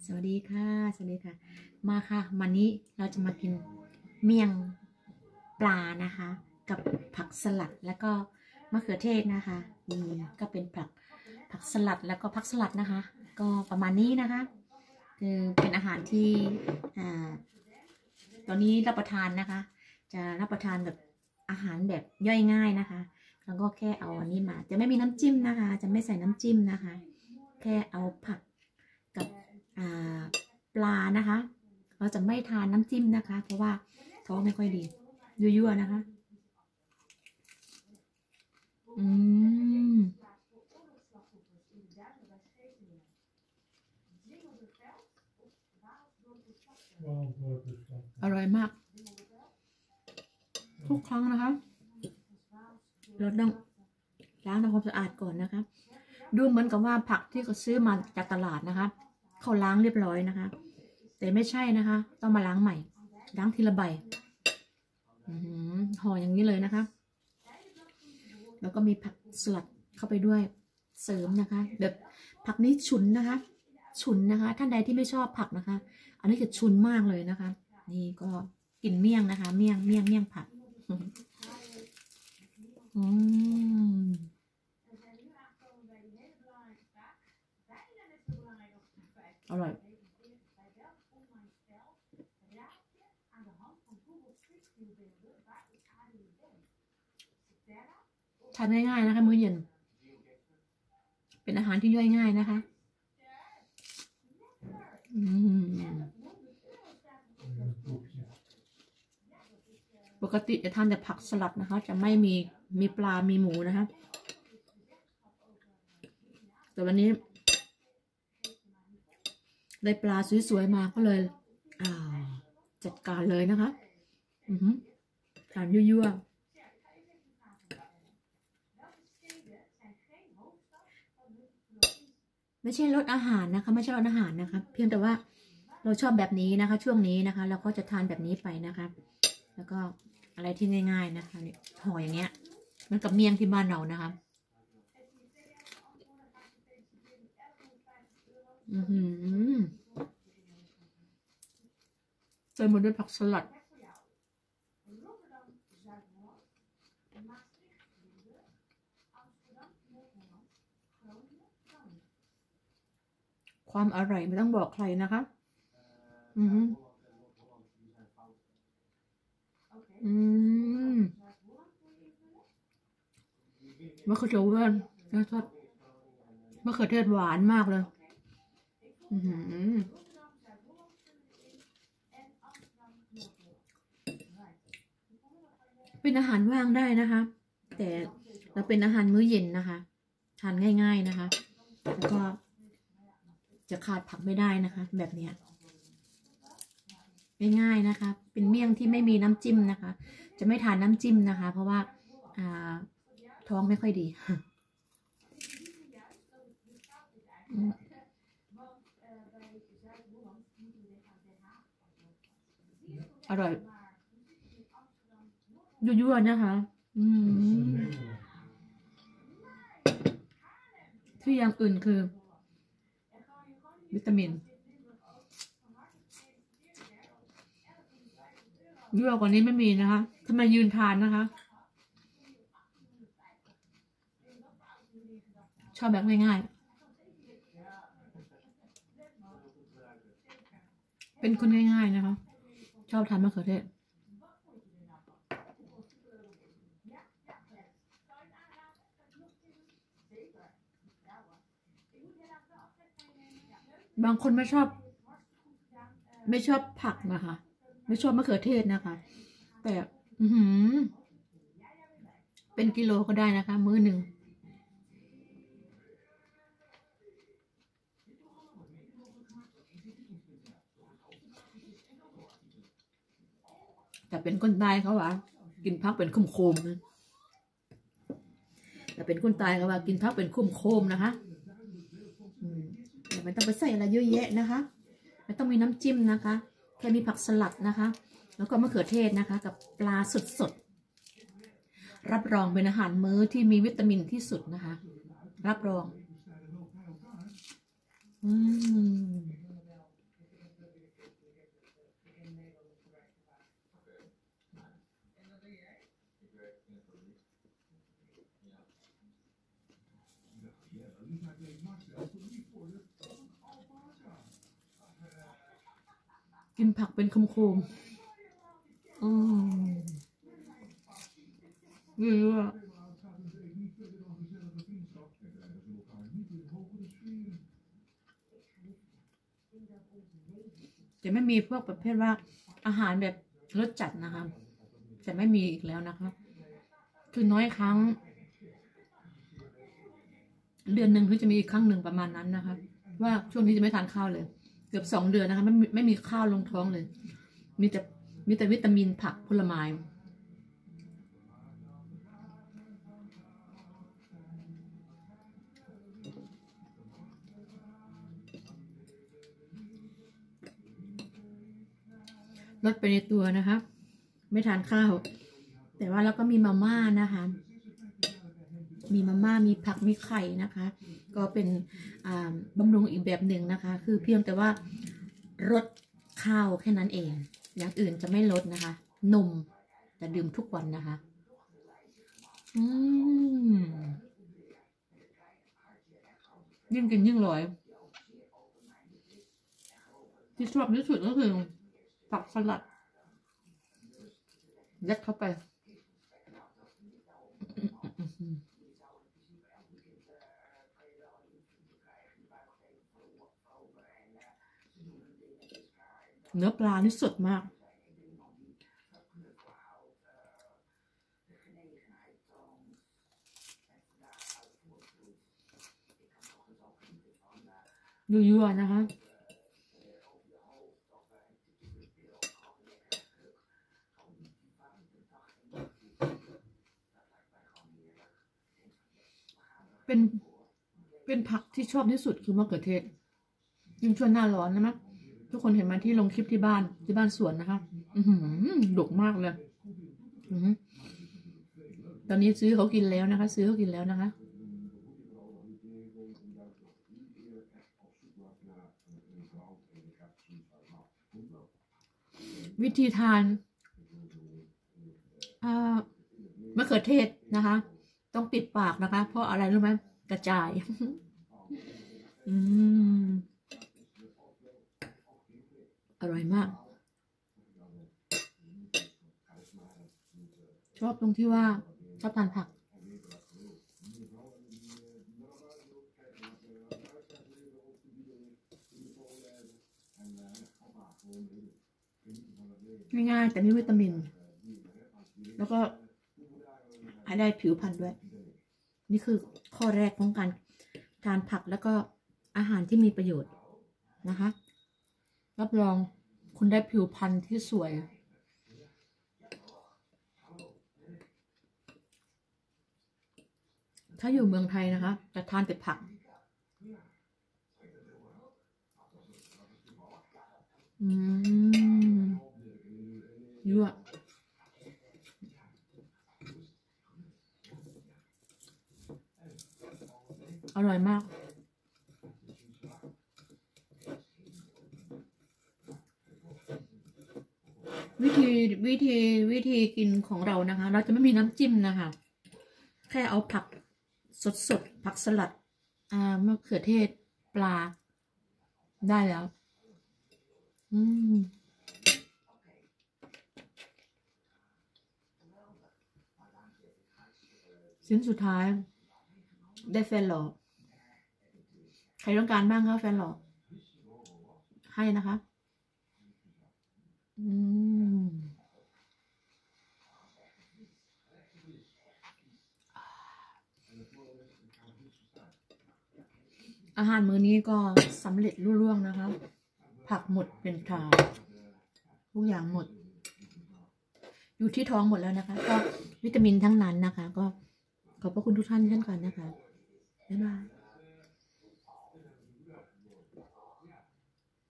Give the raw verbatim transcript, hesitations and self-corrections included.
สวัสดีค่ะสวัสดีค่ะมาค่ะวันนี้เราจะมากินเมี่ยงปลานะคะกับผักสลัดแล้วก็มะเขือเทศนะคะนี่ก็เป็นผักผักสลัดแล้วก็ผักสลัดนะคะก็ประมาณนี้นะคะคือเป็นอาหารที่อ่าตอนนี้รับประทานนะคะจะรับประทานแบบอาหารแบบย่อยง่ายนะคะแล้วก็แค่เอาอันนี้มาจะไม่มีน้ำจิ้มนะคะจะไม่ใส่น้ำจิ้มนะคะแค่เอาผักกับปลานะคะเราจะไม่ทานน้ำจิ้มนะคะเพราะว่าท้องไม่ค่อยดียั่วๆนะคะอืมอร่อยมากทุกครั้งนะคะเราต้องล้างทำความสะอาดก่อนนะคะดูเหมือนกับว่าผักที่เขาซื้อมาจากตลาดนะคะเขาล้างเรียบร้อยนะคะแต่ไม่ใช่นะคะต้องมาล้างใหม่ล้างทีละใบห่ออย่างนี้เลยนะคะแล้วก็มีผักสลัดเข้าไปด้วยเสริมนะคะแบบผักนี้ฉุนนะคะฉุนนะคะท่านใดที่ไม่ชอบผักนะคะอันนี้จะฉุนมากเลยนะคะนี่ก็กินเมี่ยงนะคะเมี่ยงเมี่ยงเมี่ยงผักอืมอร่อยทานง่ายๆนะคะมื้อเย็นเป็นอาหารที่ย่อยง่ายนะคะปกติจะทานแต่ผักสลัดนะคะจะไม่มีมีปลามีหมูนะคะแต่วันนี้ได้ปลาสวยๆมาก็เลยจัดการเลยนะคะทานยั่วๆไม่ใช่ลดอาหารนะคะไม่ใช่ลดอาหารนะคะเพียงแต่ว่าเราชอบแบบนี้นะคะช่วงนี้นะคะเราก็จะทานแบบนี้ไปนะคะแล้วก็อะไรที่ง่ายๆนะคะห่ออย่างเงี้ยมันกับเมี่ยงที่บ้านเรานะคะอือหือเต็มไปด้วยผักสลัดความอร่อยไม่ต้องบอกใครนะคะอืออืมมะเขือเทศหวานนะทอดมะเขือเทศหวานมากเลยอือเป็นอาหารว่างได้นะคะแต่เราเป็นอาหารมื้อเย็นนะคะทานง่ายๆนะคะแล้วก็จะขาดผักไม่ได้นะคะแบบนี้ง่ายๆนะคะเป็นเมี่ยงที่ไม่มีน้ำจิ้มนะคะจะไม่ทานน้ำจิ้มนะคะเพราะว่าท้องไม่ค่อยดีอร่อยยั่วๆนะคะอืมที่อย่างอื่นคือวิตามินยั่วกว่านี้ไม่มีนะคะทำไมยืนทานนะคะชอบแบบง่ายๆเป็นคนง่ายๆนะคะชอบทานมะเขือเทศบางคนไม่ชอบไม่ชอบผักนะคะไม่ชอบมะเขือเทศนะคะแต่อือหือเป็นกิโลก็ได้นะคะมื้อหนึ่งแต่เป็นคนตายเขาว่ากินพักเป็นคุ้มโคมนะแต่เป็นคนตายเขาว่ากินพักเป็นคุ้มโคมนะคะแต่ไม่ต้องไปใส่อะไรเยอะแยะนะคะไม่ต้องมีน้ำจิ้มนะคะแค่มีผักสลัดนะคะแล้วก็มะเขือเทศนะคะกับปลาสดๆรับรองเป็นอาหารมื้อที่มีวิตามินที่สุดนะคะรับรองอืมกินผักเป็นคำโคมอืมนี่ว่าจะไม่มีพวกประเภทว่าอาหารแบบรสจัดนะคะจะไม่มีอีกแล้วนะคะคือน้อยครั้งเดือนหนึ่งคือจะมีอีกครั้งหนึ่งประมาณนั้นนะคะว่าช่วงนี้จะไม่ทานข้าวเลยเกือบสองเดือนนะคะไม่ไม่มีข้าวลงท้องเลยมีแต่มีแต่วิตามินผักผลไม้ลดไปในตัวนะคะไม่ทานข้าวแต่ว่าเราก็มีมาม่านะคะมีมาม่ามีผักมีไข่นะคะก็เป็นบำรุงอีกแบบหนึ่งนะคะคือเพียงแต่ว่าลดข้าวแค่นั้นเองอย่างอื่นจะไม่ลดนะคะนมจะดื่มทุกวันนะคะอืมยิ่งกินยิ่งอร่อยที่ชอบที่สุดก็คือผักสลัดยัดเข้าไปเนื้อปลานี่สดมากยั่วๆนะคะเป็นเป็นผักที่ชอบที่สุดคือมะเขือเทศยิ่งช่วงหน้าร้อนนะมั้ยทุกคนเห็นไหมที่ลงคลิปที่บ้านที่บ้านสวนนะคะอือหือดกมากเลยอือตอนนี้ซื้อเขากินแล้วนะคะซื้อเขากินแล้วนะคะวิธีทานมะเขือเทศนะคะต้องปิดปากนะคะเพราะอะไรรู้ไหมกระจายอืมอร่อยมากชอบตรงที่ว่าชอบทานผักง่ายๆแต่มีวิตามินแล้วก็ให้ได้ผิวพรรณด้วยนี่คือข้อแรกของการทานผักแล้วก็อาหารที่มีประโยชน์นะคะรับรองคุณได้ผิวพรรณที่สวยถ้าอยู่เมืองไทยนะคะจะทานแต่ผักอืมยั่วอร่อยมากวิธีวิธีวิธีกินของเรานะคะเราจะไม่มีน้ำจิ้มนะคะแค่เอาผักสดๆผักสลัดอ่ามะเขือเทศปลาได้แล้วอืมชิ้นสุดท้ายได้แฟนหล่อใครต้องการบ้างคะแฟนหล่อให้นะคะอืมอาหารมื้อนี้ก็สำเร็จรุ่ร่วงนะคะผักหมดเป็นถาดทุกอย่างหมดอยู่ที่ท้องหมดแล้วนะคะก็วิตามินทั้งนั้นนะคะก็ขอบพระคุณทุกท่านเช่นกันนะคะบ๊ายบาย